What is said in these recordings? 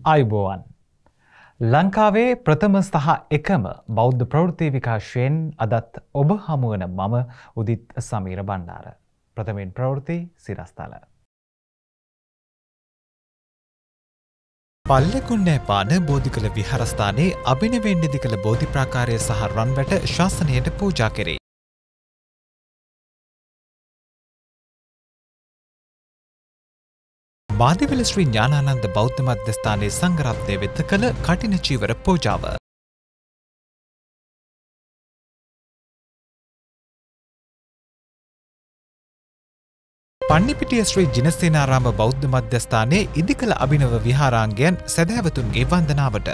ආයුබෝවන් ලංකාවේ ප්‍රථම සහ එකම බෞද්ධ ප්‍රවෘත්ති විකාශයෙන් අදත් ඔබ හමුවන මම උදිත් සමීර බණ්ඩාර. ප්‍රථමයෙන් ප්‍රවෘත්ති සිරස්තල. පල්ලෙකුන්නෑපාන බෝධිකළ විහාරස්ථානයේ අභිනවයෙන් නිදිකළ බෝධි ප්‍රාකාරය සහ රන්වැට ශාසනයට පූජා කෙරේ. මාදිවල ශ්‍රී ඥානානන්ද බෞද්ධ මධ්‍යස්ථානයේ සංඝරත්නය වෙත කළ කඨින චීවර පූජාව. පන්නිපිටිය ශ්‍රී ජිනසේනාරාම බෞද්ධ මධ්‍යස්ථානයේ ඉදිකළ අභිනව විහාරාංගයන් සැදැහැවතුන්ගේ වන්දනාවට.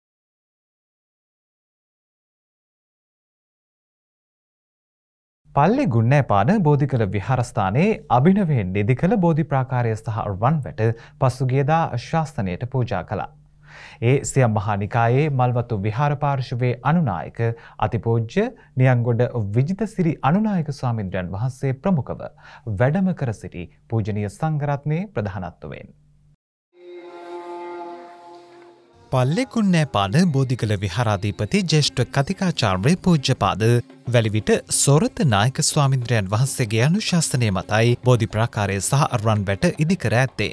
පල්ලේ ගුන්නෑපාන බෝධිකළ විහාරස්ථානයේ අභිනවයෙන් නිදිකළ බෝධි ප්‍රාකාරය සහ රන්වැට පසුගියදා ශාස්ත්‍රණයට පූජා කළා. ඒ සියම් මහා නිකායේ මල්වතු විහාර පාර්ශවයේ අනුනායක අතිපූජ්‍ය නියංගොඩ විජිතසිරි අනුනායක ස්වාමීන්ද්‍රයන් වහන්සේ ප්‍රමුඛව වැඩම කර සිටි පූජනීය සංඝරත්නයේ ප්‍රධානත්වයෙන් පල්ලෙකුන්නෑපාන බෝධිකළ විහාරාධිපති ජ්‍යෙෂ්ඨ කතිකාචාර්ය පූජ්‍යපාද වැලිවිට සොරත නායක ස්වාමීන්ද්‍රයන් වහන්සේගේ අනුශාසනය මතයි බෝධි ප්‍රාකාරය සහ රන්වැට ඉදිකර ඇත්තේ.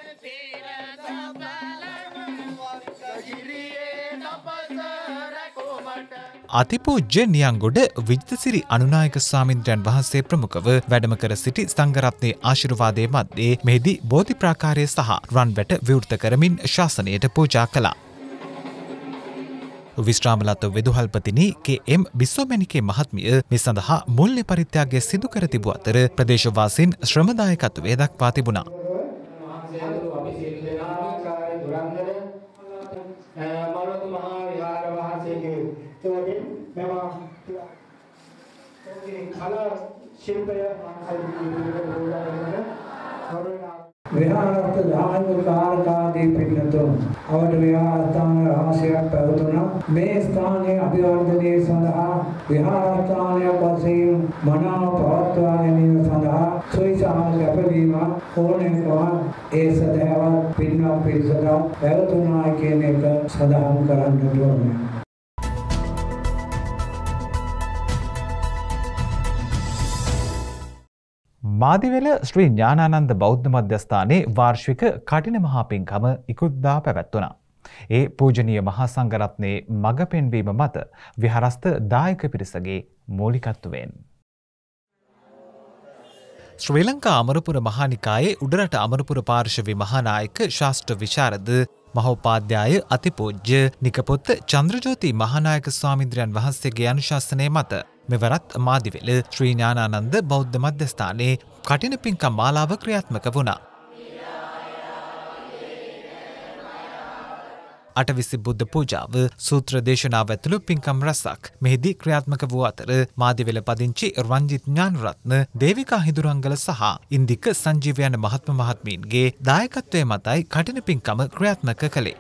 අතිපූජ්‍ය නියංගොඩ විජිතසිරි අනුනායක ස්වාමීන්ද්‍රයන් වහන්සේ ප්‍රමුඛව වැඩම කර සිටි සංඝරත්නයේ ආශිර්වාදයේ මැද්දේ මෙහිදී බෝධි ප්‍රාකාරය සහ රන්වැට විවෘත කරමින් ශාසනයට පූජා කළා. විශ්‍රාමලත් වෙදුහල්පතිනි කේ.එම්. බිස්සෝමැණිකේ මහත්මිය මේ සඳහා මුල්‍ය පරිත්‍යාගය සිදු කර තිබූ අතර ප්‍රදේශවාසීන් ශ්‍රමදායකත්වය දක්වා තිබුණා. විහාරස්ථ ධාර්මික කාර්කාදී පින්නතුන් අවට විහාරස්ථාන රහසයක් පැවතුණා. මේ ස්ථානයේ අභිවර්ධනය සඳහා විහාරස්ථානයක් වශයෙන් මනාව පවත්වා ගැනීම සඳහා සොයිසාම කැපවීම ඕනෑකම ඒ සදහවත් පින්වත් පිරිසට පැවතුණා කියන එක සඳහන් කරන්නට ඕනේ. මාදිවල ශ්‍රී ඥානානන්ද බෞද්ධ මධ්‍යස්ථානයේ වාර්ෂික කඨින මහා පින්කම ඉකුත්දා පැවැත්වුණා. ඒ පූජනීය මහා සංඝරත්නයේ මඟ පෙන්වීම මත විහාරස්ථ දායක පිරිසගේ මූලිකත්වයෙන් ශ්‍රී ලංකා අමරපුර මහා නිකායේ උඩරට අමරපුර පාර්ශවයේ මහානායක ශාස්ත්‍ර විශාරද මහෝපාද්‍යය අතිපූජ්‍ය නිකපොත්ත චන්ද්‍රජෝති මහානායක ස්වාමීන්ද්‍රයන් වහන්සේගේ අනුශාසනය මත මෙවරත් මාදිවල ශ්‍රී ඥානානන්ද බෞද්ධ මධ්‍යස්ථානයේ කඨින පින්කම් මාලාව ක්‍රියාත්මක වුණා. අටවිසි බුද්ධ පූජාව සූත්‍ර දේශනාව ඇතුළු පින්කම් රැසක් මෙහිදී ක්‍රියාත්මක වූ අතර මාදිවල පදිංචි රංජිත් ඥානරත්න දේවිකා හිඳුරංගල සහ ඉන්දික සංජීව යන මහත්ම මහත්මීන්ගේ දායකත්වයේ මතයි කඨින පින්කම ක්‍රියාත්මක කළේ.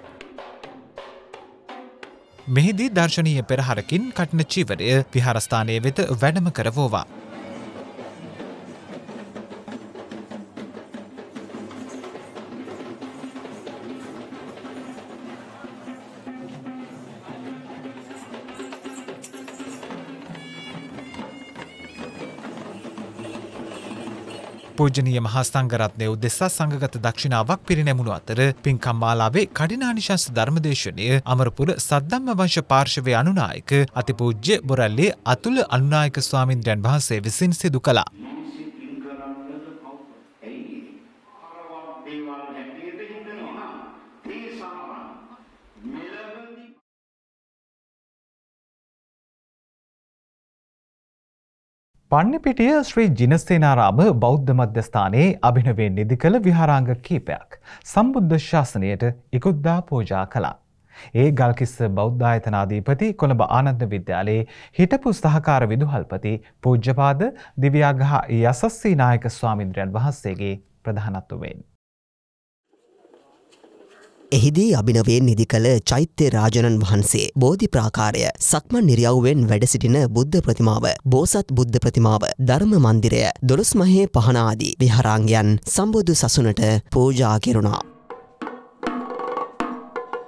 මෙහිදී දර්ශනීය පෙරහරකින් කඨින චීවරය විහාරස්ථානයේ වෙත වැඩම කරවෝවා. පූජනීය මහා සංඝරත්නය උදෙසා සංඝගත දක්ෂිනාවක් පිරිනැමුණු අතර පින්කම් මාලාවේ කඨිනානිශංස ධර්මදේශනය අමරපුර සද්ධම්ම වංශ පාර්ශවයේ අනුනායක අතිපූජ්‍ය බොරැල්ලේ අතුල අනුනායක ස්වාමීන්ද්‍රයන් වහන්සේ විසින් සිදු කළා. පන්නිපිටිය ශ්‍රී ජිනසේනාරාම බෞද්ධ මධ්‍යස්ථානයේ අභිනවයෙන් නිදිකළ විහාරාංග කීපයක් සම්බුද්ධ ශාසනයට ඉකුත්දා පූජා කළා. ඒ ගල්කිස්ස බෞද්ධායතනාධිපති කොළඹ ආනන්ද විද්‍යාලයේ හිටපු සහකාර විදුහල්පති පූජ්‍යපාද දිව්‍යාගහ යසස්සී නායක ස්වාමීන්ද්‍රයන් වහන්සේගේ ප්‍රධානත්වයෙන් එහිදී අභිනවයෙන් නිදි කළ චෛත්‍ය රාජනන් වහන්සේ බෝධි ප්‍රාකාරය සක්මන් නිරියව්වෙන් වැඩ සිටින බුද්ධ ප්‍රතිමාව බෝසත් බුද්ධ ප්‍රතිමාව ධර්ම මන්දිරය දොළොස්මහේ පහන ආදී විහාරාංගයන් සම්බුදු සසුනට පූජා කෙරුණා.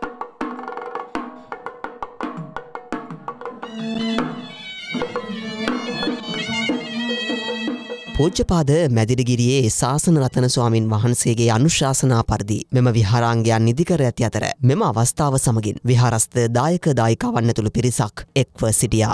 පූජ්‍යපාද මැදිරිගිරියේ ශාසන රතන ස්වාමින් වහන්සේගේ අනුශාසනා පරිදි මෙම විහාරාංගයන් නිදිකර ඇති අතර මෙම අවස්ථාව සමගින් විහාරස්ථ දායක දායිකාවන් ඇතුළු පිරිසක් එක්ව සිටියා.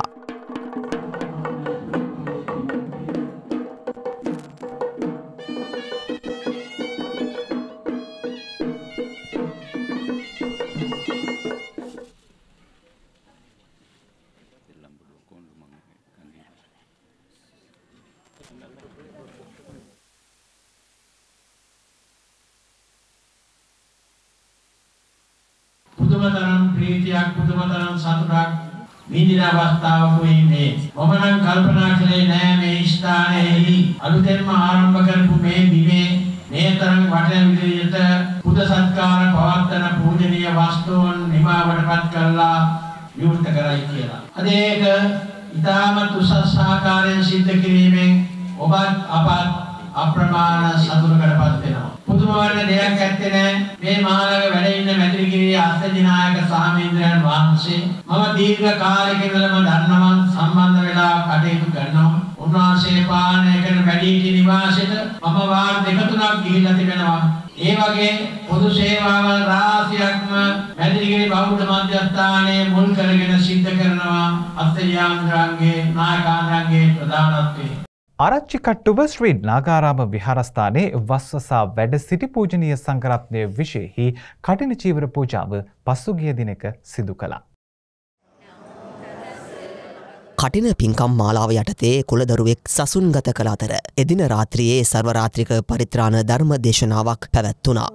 පුදුමතරම් ප්‍රීතියක් පුදුමතරම් සතුටක් විඳින අවස්ථාවකුයි මේ. මම නම් කල්පනා කළේ නෑ මේ ස්ථානයේහි අලුතෙන්ම ආරම්භ කරපු මේ බිමේ මේ තරම් වටින විදිහට පුද සත්කාර පවත්වන පූජනීය වස්තුන් නිමාවටපත් කළා විවෘත කරයි කියලා. අද ඒක ඉතාමත් උසස් ආකාරයෙන් සිද්ධ කිරීමෙන් ඔබත් අපත් අප්‍රමාණ සතුටකටපත් වෙනවා. පුදුම වර්ණ දෙයක් ඇත්තේ නෑ. මේ මහලග වැඩ ඉන්න මැදිරිගිරියේ අස්තජනායක සාමීන්ද්‍රයන් වහන්සේ මම දීර්ඝ කාලයක ඉඳලම දන්නවා සම්බන්ධ වෙලා කටයුතු කරනවා. උන්වහන්සේ පාලනය කරන වැඩිහිටි නිවාසෙට මම වාර දෙක තුනක් ගිහිල්ලා තිබෙනවා. ඒ වගේ පොදු සේවාවල් රාශියක්ම මැදිරිගිරි බෞද්ධ මධ්‍යස්ථානයේ මුල් කරගෙන සිද්ධ කරනවා අස්තජාන්ද්‍රයන්ගේ නායකාන්ද්‍රයන්ගේ ප්‍රධානත්වයෙන්. ආරච්චිකට්ටුව ශ්‍රී නාගාරාම විහාරස්ථානයේ වස්වසා වැඩ සිටි පූජනීය සංඝරත්නය විශේෂෙහි කඨින චීවර පූජාව පසුගිය දිනක සිදු කළා. කටින පින්කම් මාලාව යටතේ කුලදරුවෙක් සසුන්ගත කළ අතර එදින රාත්‍රියේ සර්වරාත්‍රික පරිත්‍රාණ ධර්ම දේශනාවක් පැවැත්වුණා.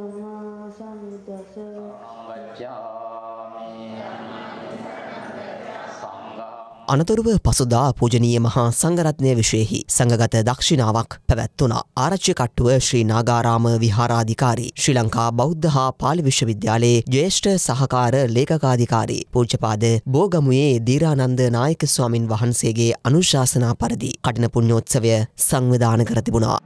අනතුරුව පසුදා පූජනීය මහා සංඝරත්නය විශේෂෙහි සංඝගත දක්ෂිනාවක් පැවැත්වුණා. ආරච්චිකට්ටුව ශ්‍රී නාගාරාම විහාරාධිකාරී ශ්‍රී ලංකා බෞද්ධ හා පාලි විශ්වවිද්‍යාලයේ ජ්‍යෙෂ්ඨ සහකාර ලේකකාධිකාරී පූජ්‍යපාද බෝගමුවේ දීරානන්ද නායක ස්වාමින් වහන්සේගේ අනුශාසනා පරිදි කඨින පුණ්‍යෝත්සවය සංවිධානය කර තිබුණා.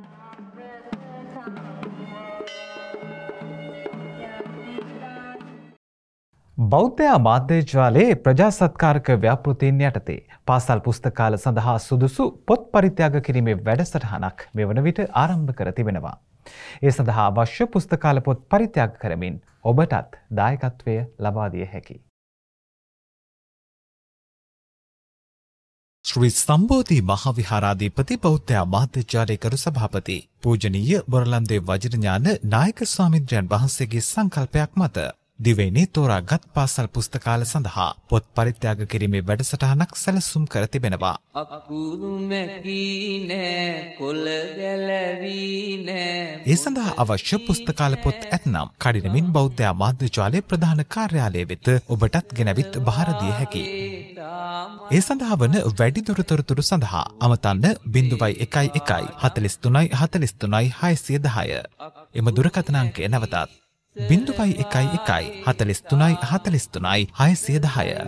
බෞද්ධ මාධ්‍යජාලයේ ප්‍රජාසත්කාරක ව්‍යාපෘතීන් යටතේ පාසල් පුස්තකාල සඳහා සුදුසු පොත් පරිත්‍යාග කිරීමේ වැඩසටහනක් මෙවන විට ආරම්භ කර තිබෙනවා. ඒ සඳහා අවශ්‍ය පුස්තකාල පොත් පරිත්‍යාග කරමින් ඔබටත් දායකත්වය ලබා දිය හැකියි. ශ්‍රී සම්බෝධි මහාවිහාරාධිපති බෞද්ධ මාධ්‍යජාලයේ කරු සභාපති පූජනීය බොරලන්දේ වජිරඥාන නායක ස්වාමීන්ද්‍රයන් වහන්සේගේ සංකල්පයක් මත දිවයිනේ තෝරාගත් පාසල් පුස්තකාල සඳහා පොත් පරිත්‍යාග කිරීමේ වැඩසටහනක් සැලසුම් කර තිබෙනවා. ඒ සඳහා අවශ්‍ය පුස්තකාල පොත් ඇතනම් කඩිනමින් බෞද්ධ මාධ්‍යජාලයේ ප්‍රධාන කාර්යාලය වෙත ඔබටත් ගෙනවිත් බහර දිය හැකියි. ඒ සඳහා වන වැඩිදුර තොරතුරු සඳහා අමතන්න 01 43 43 610. එම දුරකථන අංකය නැවතත් 01 43 43 610.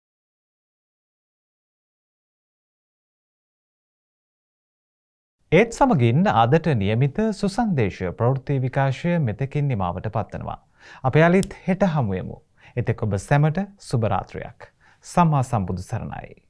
ඒත් සමගින් අදට නියමිත සුසන්දේශ ප්‍රවෘත්ති විකාශය මෙතකින් නිමාවට පත්වනවා. අප යාලිත් හෙට හමුවෙමු. එතෙක් ඔබ සැමට සුබ රාත්‍රියක්. සම්මා සම්බුදු සරණයි.